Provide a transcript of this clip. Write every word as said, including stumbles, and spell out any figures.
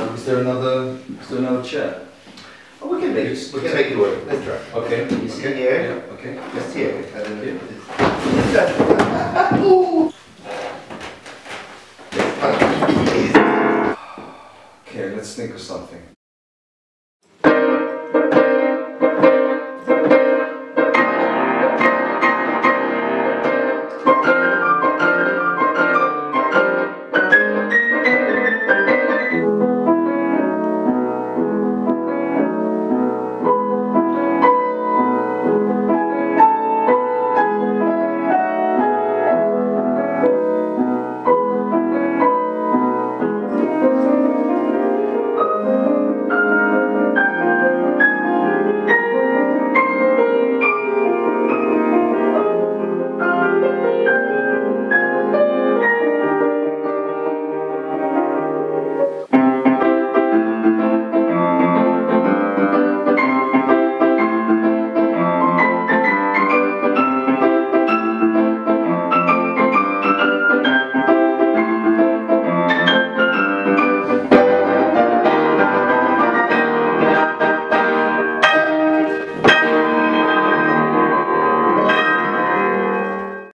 Uh, is there another? Is there another chair? Oh, we can make it. We can make it work. Let's try. Okay. You see here? Yeah. Okay. Just here. And then Okay, let's think of something.